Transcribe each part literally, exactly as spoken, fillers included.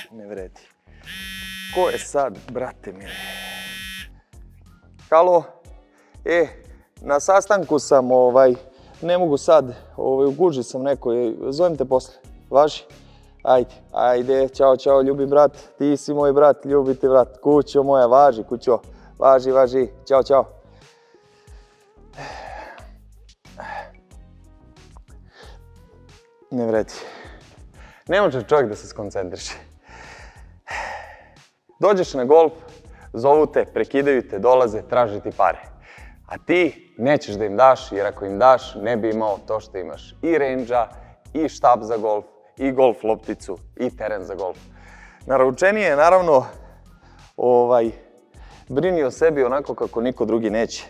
Ne vredi. Ko je sad, brate mili? Halo? E, na sastanku sam, ovaj, ne mogu sad, ovaj, u gužvi sam neko, zovem te posle. Važi? Ajde, ajde, čao, čao, ljubi brat, ti si moj brat, ljubi ti brat, kućo moja, važi, kućo, važi, važi, čao, čao. Ne vredi. Ne može čovjek da se skoncentriše. Dođeš na golf, zovu te, prekidaju te, dolaze, traže ti pare. A ti nećeš da im daš, jer ako im daš, ne bi imao to što imaš. I rendža, i štab za golf, i golf lopticu, i teren za golf. Naručenije je, naravno, ovaj, brini o sebi onako kako niko drugi neće.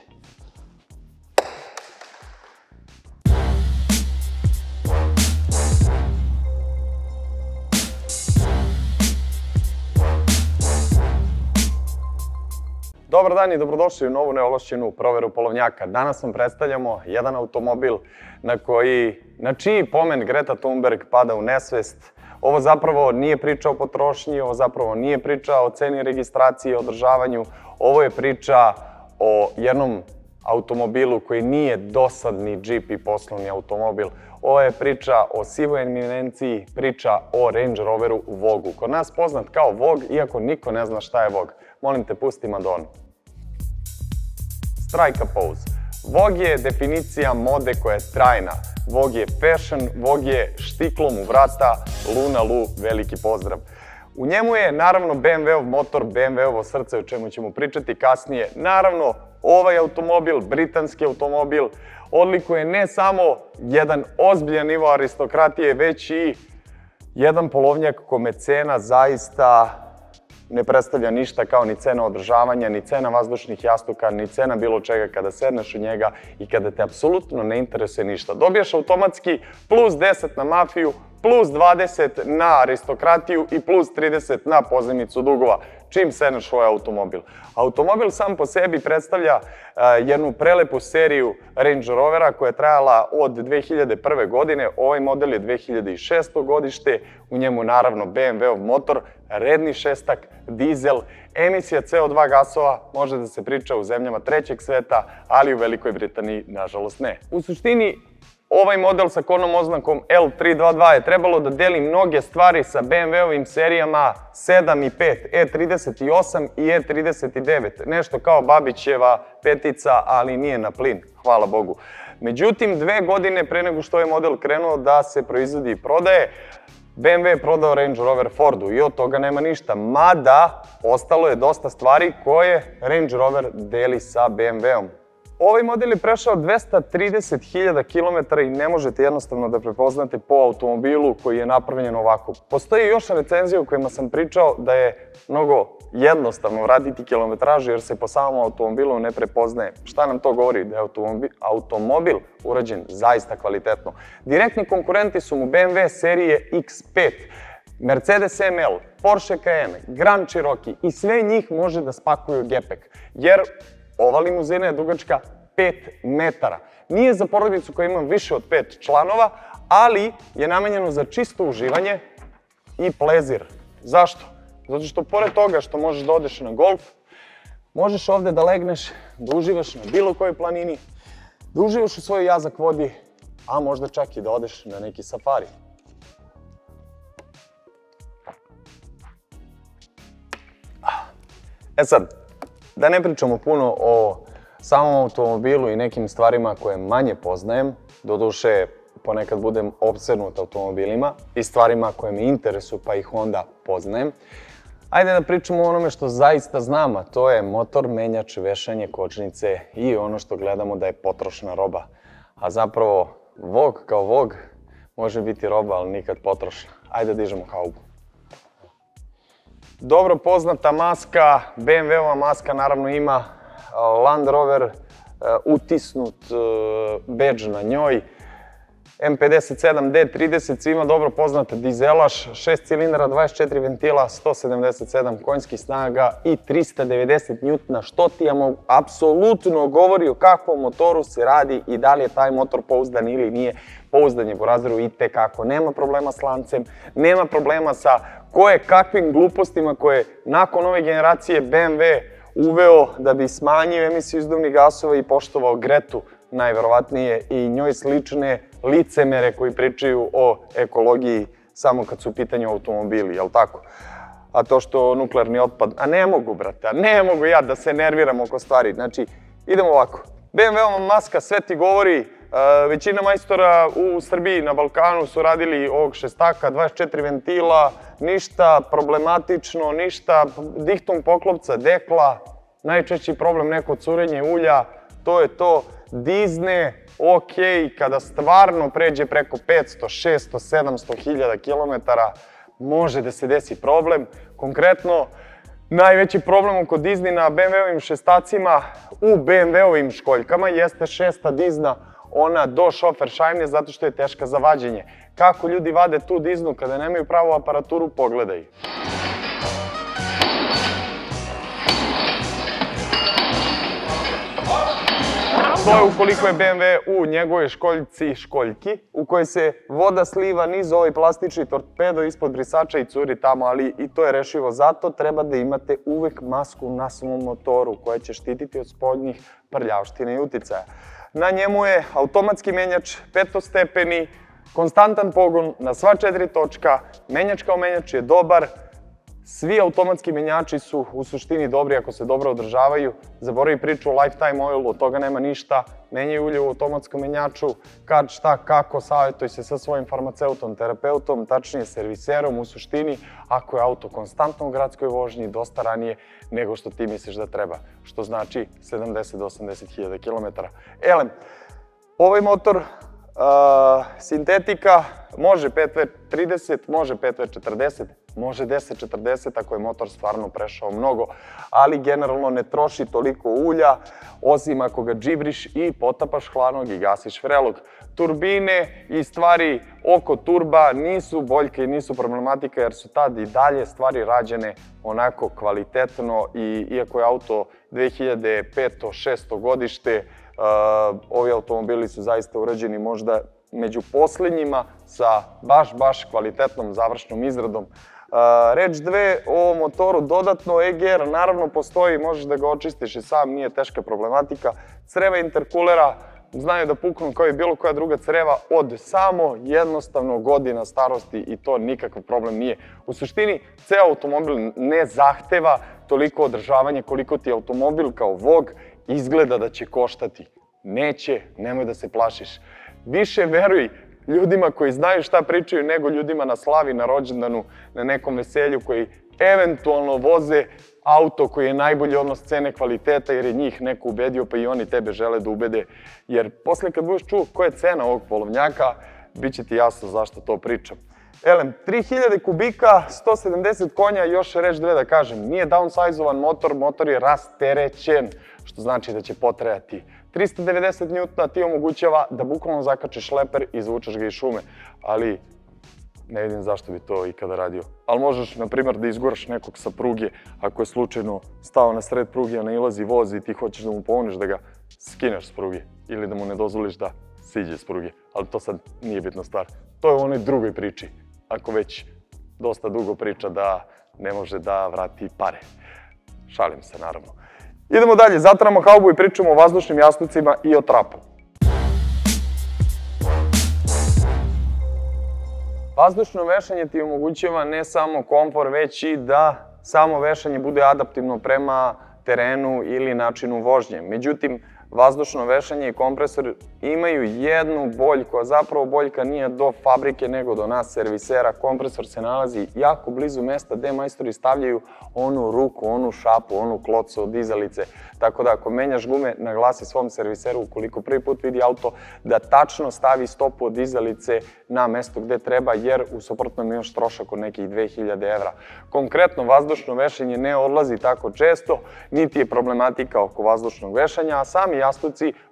Dobar dan i dobrodošli u novu neovlašćenu proveru polovnjaka. Danas vam predstavljamo jedan automobil na koji, na čiji pomen Greta Thunberg pada u nesvest. Ovo zapravo nije priča o potrošnji, ovo zapravo nije priča o ceni registracije i održavanju. Ovo je priča o jednom automobilu koji nije dosadni džip i poslovni automobil. Ovo je priča o sivoj eminenciji, priča o Range Roveru Vogue-u. Kod nas poznat kao Vogue, iako niko ne zna šta je Vogue. Molim te, pusti Madonu. Strike a pose. Vogue je definicija mode koja je trajna. Vogue je fashion, Vogue je štiklom u vrata, Luna Lu, veliki pozdrav. U njemu je naravno B M W-ov motor, B M W-ovo srce, o čemu ćemo pričati kasnije. Naravno, ovaj automobil, britanski automobil, odlikuje ne samo jedan ozbiljan nivo aristokratije, već i jedan polovnjak kome cena zaista ne predstavlja ništa, kao ni cena održavanja, ni cena vazdušnih jastuka, ni cena bilo čega kada sedneš u njega i kada te apsolutno ne interesuje ništa. Dobijaš automatski plus deset na mafiju, plus dvadeset na aristokratiju i plus trideset na pozajmicu dugova, čim sedneš u ovaj automobil. Automobil sam po sebi predstavlja jednu prelepu seriju Range Rovera koja je trajala od dve hiljade prve. godine, ovaj model je dve hiljade šesto. godište, u njemu naravno B M W-ov motor, redni šestak, dizel, emisija C O dva gasova, može da se priča u zemljama trećeg sveta, ali u Velikoj Britaniji nažalost ne. U suštini, ovaj model sa kodnom oznakom L tri dvadeset dva je trebalo da deli mnoge stvari sa B M W-ovim serijama sedam i pet, E trideset osam i E trideset devet. Nešto kao Babićeva petica, ali nije na plin, hvala Bogu. Međutim, dve godine pre nego što je model krenuo da se proizvodi i prodaje, B M W je prodao Range Rover Fordu i od toga nema ništa. Mada, ostalo je dosta stvari koje Range Rover deli sa B M W-om. Ovaj model je prešao dvesta trideset hiljada kilometara i ne možete jednostavno da prepoznate po automobilu koji je napravljen ovako. Postoji još recenzije u kojima sam pričao da je mnogo jednostavno vratiti kilometražu jer se po samom automobilu ne prepoznaje. Šta nam to govori? Da je automobil urađen zaista kvalitetno. Direktni konkurenti su mu B M W serije X pet, Mercedes M L, Porsche Cayenne, Grand Cherokee i sve njih može da spakuju gepek. Jer ova limuzina je dugačka pet metara. Nije za porodicu koja ima više od pet članova, ali je namenjeno za čisto uživanje i plezir. Zašto? Zato što pored toga što možeš da odeš na golf, možeš ovde da legneš, da uživaš na bilo kojoj planini, da uživaš u svojoj jazak vodi, a možda čak i da odeš na neki safari. E sad, da ne pričamo puno o samom automobilu i nekim stvarima koje manje poznajem, doduše ponekad budem opsednut automobilima i stvarima koje me interesuju pa ih onda poznajem. Ajde da pričamo o onome što zaista znam, a to je motor, menjač, vešanje, kočnice i ono što gledamo da je potrošna roba. A zapravo Vogue kao Vogue može biti roba, ali nikad potrošna. Ajde da dižemo haubu. Dobro poznata maska, B M W-ova maska naravno ima Land Rover utisnut bedž na njoj. M pedeset sedam D trideset, svima dobro poznata dizelaš, šest cilindara, dvadeset četiri ventila, sto sedamdeset sedam konjskih snaga i trista devedeset njutona, što ti apsolutno govori o kakvom motoru se radi i da li je taj motor pouzdan ili nije. Pouzdan je, Burazero, i tekako. Nema problema s lancem, nema problema sa koje kakvim glupostima koje nakon ove generacije B M W uveo da bi smanjio emisiju izduvnih gasova i poštovao Gretu, najverovatnije, i njoj slične licemere koji pričaju o ekologiji samo kad su u pitanju automobili, jel tako? A to što nuklearni otpad, a ne mogu, brate, a ne mogu ja da se nerviram oko stvari. Znači, idemo ovako. B M W-ova maska sve ti govori, većina majstora u Srbiji, na Balkanu su radili ovog šestaka, dvadeset četiri ventila, ništa problematično, ništa, dihtung poklopca, dekla, najčešći problem neko curenje ulja, to je to. Dizne, ok, kada stvarno pređe preko petsto, šesto, sedamsto hiljada kilometara, može da se desi problem. Konkretno, najveći problem oko dizni na B M W-ovim šestacima u B M W-ovim školjkama jeste šesta dizna, ona do šofer šajne, zato što je teška za vađenje. Kako ljudi vade tu diznu kada nemaju pravu aparaturu, pogledaj. To je ukoliko je B M W u njegovoj školjci školjki, u kojoj se voda sliva niz ovaj plastični torpedo ispod brisača i curi tamo, ali i to je rešivo. Zato treba da imate uvek masku na svom motoru koja će štititi od spoljnih prljavština i uticaja. Na njemu je automatski menjač, petostepeni, konstantan pogon na sva četiri točka, menjač kao menjač je dobar. Svi automatski menjači su u suštini dobri ako se dobro održavaju. Zaboravi priču o lifetime oilu, od toga nema ništa. Menjaj ulje u automatskom menjaču, kad, šta, kako, savjetuj se sa svojim farmaceutom, terapeutom, tačnije serviserom. U suštini, ako je auto konstantno u gradskoj vožnji, dosta ranije nego što ti misliš da treba. Što znači sedamdeset do osamdeset hiljada kilometara. Elem, ovaj motor, sintetika, može pet V trideset, može pet V četrdeset, može deset četrdeset ako je motor stvarno prešao mnogo, ali generalno ne troši toliko ulja, osim ako ga džibriš i potapaš hladnog i gasiš vrelog. Turbine i stvari oko turba nisu boljke i nisu problematika, jer su tad i dalje stvari rađene onako kvalitetno i iako je auto dve hiljade peto šesto godište, ovi automobili su zaista urađeni možda među poslednjima sa baš, baš kvalitetnom završnom izradom. Reč dve o motoru, dodatno E G R, naravno postoji, možeš da ga očistiš i sam, nije teška problematika. Creva interkulera znaju da puknu kao i bilo koja druga creva od samo jednostavno godina starosti i to nikakav problem nije. U suštini, ceo automobil ne zahteva toliko održavanje koliko ti automobil kao Vogue izgleda da će koštati. Neće, nemoj da se plašiš. Više veruj ljudima koji znaju šta pričaju nego ljudima na slavi, na rođendanu, na nekom veselju koji eventualno voze auto koji je najbolji odnos cene kvaliteta jer je njih neko ubedio pa i oni tebe žele da ubede. Jer posle kad budeš čuo koja je cena ovog polovnjaka, bit će ti jasno zašto to pričam. Elem, tri hiljade kubika, sto sedamdeset konja, još reč dve da kažem, nije downsizovan motor, motor je rasterećen, što znači da će potrajati. trista devedeset njutona ti omogućava da bukvalno zakačeš šleper i izvučeš ga iz šume, ali ne vidim zašto bi to ikada radio. Ali možeš, na primjer, da izguraš nekog sa pruge, ako je slučajno stao na sred pruge, a nailazi voz i ti hoćeš da mu pomogneš da ga skineš s pruge ili da mu ne dozvoliš da siđe s pruge, ali to sad nije bitna stvar. To je u onoj drugoj priči, ako već dosta dugo priča da ne može da vrati pare. Šalim se, naravno. Idemo dalje, zatvaramo haubu i pričamo o vazdušnim jaslicima i o trapu. Vazdušno vešanje ti omogućava ne samo komfor, već i da samo vešanje bude adaptivno prema terenu ili načinu vožnje. Međutim, vazdušno vešanje i kompresor imaju jednu boljku, a zapravo boljka nije do fabrike nego do nas servisera. Kompresor se nalazi jako blizu mesta gde majstori stavljaju onu ruku, onu šapu, onu klocu od dizalice. Tako da ako menjaš gume, naglasi svom serviseru ukoliko prvi put vidi auto da tačno stavi stopu od dizalice na mesto gde treba, jer u suprotnom imaš trošak od nekih dve hiljade evra. Konkretno, vazdušno vešanje ne odlazi tako često, niti je problematika oko vazdušnog vešanja, a sami jastuci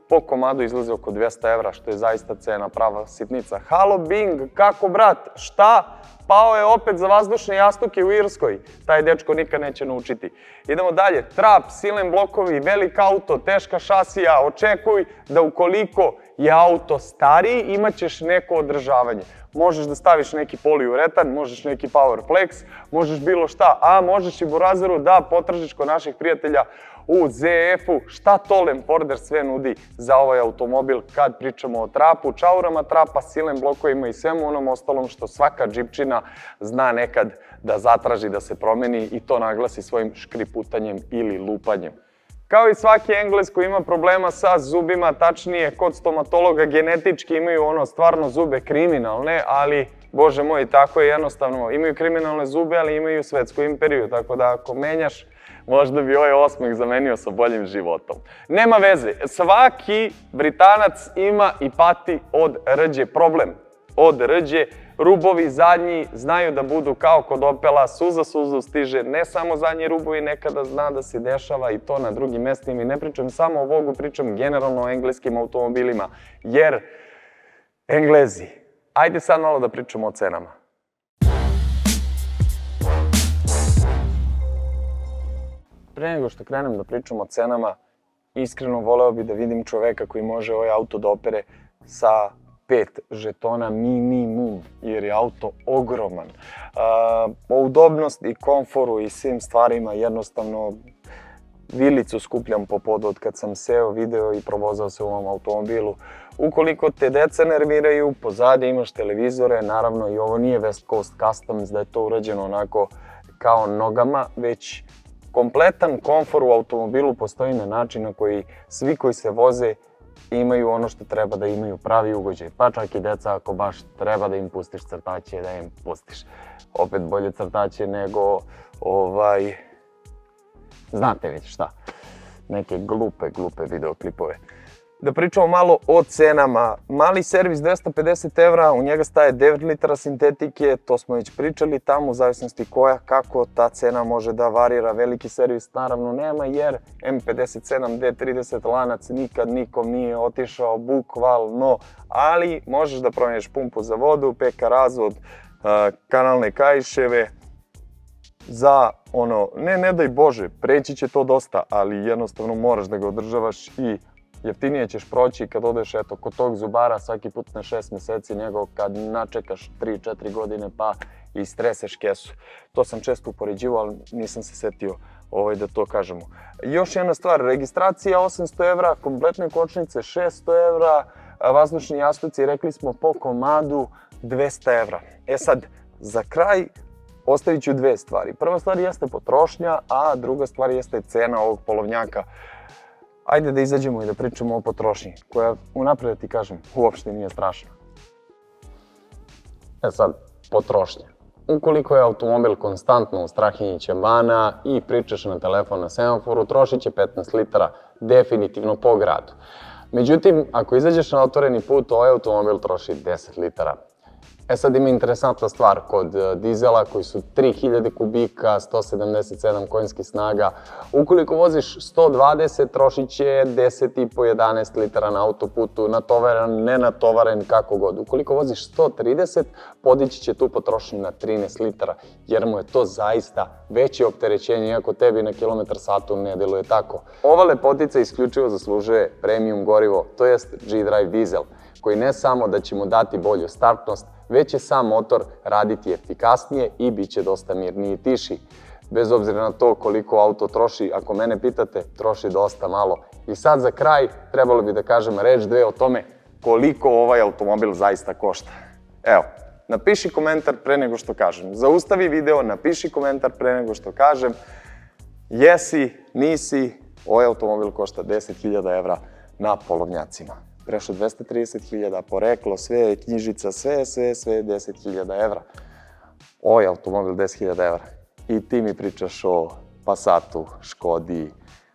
po komadu izlaze oko dvesta evra, što je zaista cena, prava sitnica. Halo Bing, kako brat, šta? Pao je opet za vazdušne jastuke u Irskoj. Taj dečko nikad neće naučiti. Idemo dalje. Trap, silen blokovi, velik auto, teška šasija. Očekuj da ukoliko je auto stariji, imat ćeš neko održavanje. Možeš da staviš neki poliuretan, možeš neki Powerflex, možeš bilo šta. A možeš i Burazeru da potražiš kod naših prijatelja u Z F-u šta to Lemforder sve nudi za ovaj automobil kad pričamo o trapu, čaurama trapa, silen blokovima i svemu onom ostalom što svaka džipčina zna nekad da zatraži da se promeni i to naglasi svojim škriputanjem ili lupanjem. Kao i svaki Englez koji ima problema sa zubima, tačnije kod stomatologa genetički imaju ono stvarno zube kriminalne, ali bože moj, tako je jednostavno, imaju kriminalne zube, ali imaju svetsku imperiju, tako da ako menjaš, možda bi ovaj osmeh zamenio sa boljim životom. Nema veze, svaki Britanac ima i pati od rđe, problem od rđe, rubovi zadnji znaju da budu kao kod Opela, suza suzu stiže, ne samo zadnji rubovi, nekada zna da se dešava i to na drugim mestima i ne pričam samo o Vogu, pričam generalno o engleskim automobilima, jer Englezi, ajde sad malo da pričamo o cenama. Pre nego što krenem da pričam o cenama, iskreno voleo bi da vidim čoveka koji može ovaj auto da opere sa pet žetona minimum, jer je auto ogroman. O udobnosti, komforu i svim stvarima jednostavno vilicu skupljam po podu od kad sam seo, video i provozao se u ovom automobilu. Ukoliko te deca nerviraju, pozadje imaš televizore, naravno i ovo nije West Coast Customs da je to urađeno onako kao nogama, već kompletan komfor u automobilu postoji na način na koji svi koji se voze imaju ono što treba da imaju, pravi ugođaj. Pa čak i deca ako baš treba da im pustiš crtaće, da im pustiš. Opet bolje crtaće nego ovaj... znate već šta. Neke glupe, glupe videoklipove. Da pričamo malo o cenama. Mali servis dvesta pedeset evra, u njega staje devet litara sintetike, to smo već pričali tamo, u zavisnosti koja, kako ta cena može da varira. Veliki servis naravno nema jer M pedeset sedam D trideset lanac nikad nikom nije otišao, bukvalno, ali možeš da promijeniš pumpu za vodu, peka razvod, kanalne kaiševe, za ono, ne, ne daj Bože, preći će to dosta, ali jednostavno moraš da ga održavaš i jeftinije ćeš proći kad odeš eto kod tog zubara svaki put na šest meseci nego kad načekaš tri četiri godine pa i streseš kesu. To sam često upoređivao, ali nisam se setio ovaj, da to kažemo. Još jedna stvar, registracija osamsto evra, kompletne kočnice šesto evra, vazdušni jastuci rekli smo po komadu dvesta evra. E sad, za kraj ostavit ću dve stvari. Prva stvar jeste potrošnja, a druga stvar jeste cena ovog polovnjaka. Ajde da izađemo i da pričamo o potrošnji, koja, unapred da ti kažem, uopšte nije strašna. E sad, potrošnja. Ukoliko je automobil konstantno u Strahinji ćebana i pričaš na telefon na semaforu, trošit će petnaest litara definitivno po gradu. Međutim, ako izađeš na otvoreni put, ovaj automobil troši deset litara. E sad ima interesantna stvar kod dizela koji su tri hiljade kubika, sto sedamdeset sedam konjskih snaga. Ukoliko voziš sto dvadeset, trošit će deset i po jedanaest litara na autoputu, natovaren, nenatovaren, kako god. Ukoliko voziš sto trideset, podići će tu potrošnju na trinaest litara, jer mu je to zaista veće opterećenje, iako tebi na kilometar satu ne deluje tako. Ova lepotica isključivo zaslužuje premium gorivo, to jest G-Drive dizel, koji ne samo da će mu dati bolju startnost, već će sam motor raditi efikasnije i bit će dosta mirniji i tiši. Bez obzira na to koliko auto troši, ako mene pitate, troši dosta malo. I sad za kraj trebalo bi da kažem reč dve o tome koliko ovaj automobil zaista košta. Evo, napiši komentar pre nego što kažem. Zaustavi video, napiši komentar pre nego što kažem. Jesi, nisi, ovaj automobil košta deset hiljada evra na polovnjacima. Prešao dvesta trideset hiljada, poreklo, sve, knjižica, sve, sve, sve, deset hiljada evra. Ovaj automobil deset hiljada evra. I ti mi pričaš o Passatu, Škodi,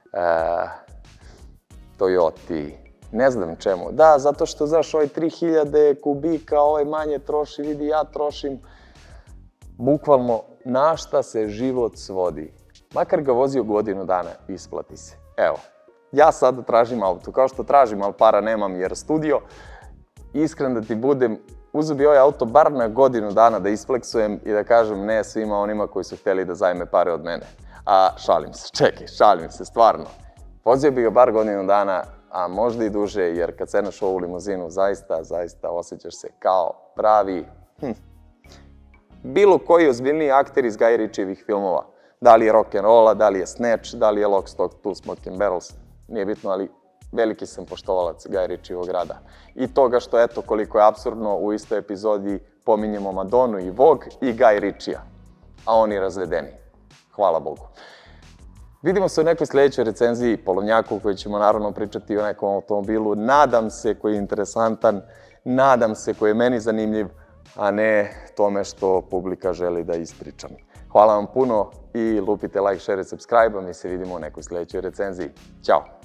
Toyoti, ne znam čemu. Da, zato što, znaš, ovaj tri hiljade kubika, ovaj manje troši, vidi, ja trošim. Bukvalno, na šta se život svodi. Makar ga vozio godinu dana, isplati se. Evo, ja sada tražim auto, kao što tražim, ali para nemam jer studio. Iskren da ti budem, uzeo bi ovaj auto bar na godinu dana da isfleksujem i da kažem ne svima onima koji su htjeli da zajme pare od mene. A šalim se, čekaj, šalim se, stvarno. Vozio bi ga bar godinu dana, a možda i duže, jer kad sedneš u ovu limuzinu, zaista, zaista osjećaš se kao pravi, hm, bilo koji ozbiljniji akter iz Guy Ritchie-evih filmova. Da li je rock'n'rolla, da li je Snatch, da li je Lock, Stock, Two Smoking Barrels, nije bitno, ali veliki sam poštovalac Guy Ritchie-evog rada. I toga što, eto, koliko je apsurdno, u istoj epizodi pominjemo Madonu i Vogue i Guy Ritchie-a, a oni razvedeni. Hvala Bogu. Vidimo se u nekoj sljedećoj recenziji Polovnjaku, koji ćemo naravno pričati o nekom automobilu. Nadam se koji je interesantan, nadam se koji je meni zanimljiv, a ne tome što publika želi da ispričam. Hvala vam puno i lupite like, share i subscribe, a mi se vidimo u nekoj sljedećoj recenziji. Ćao!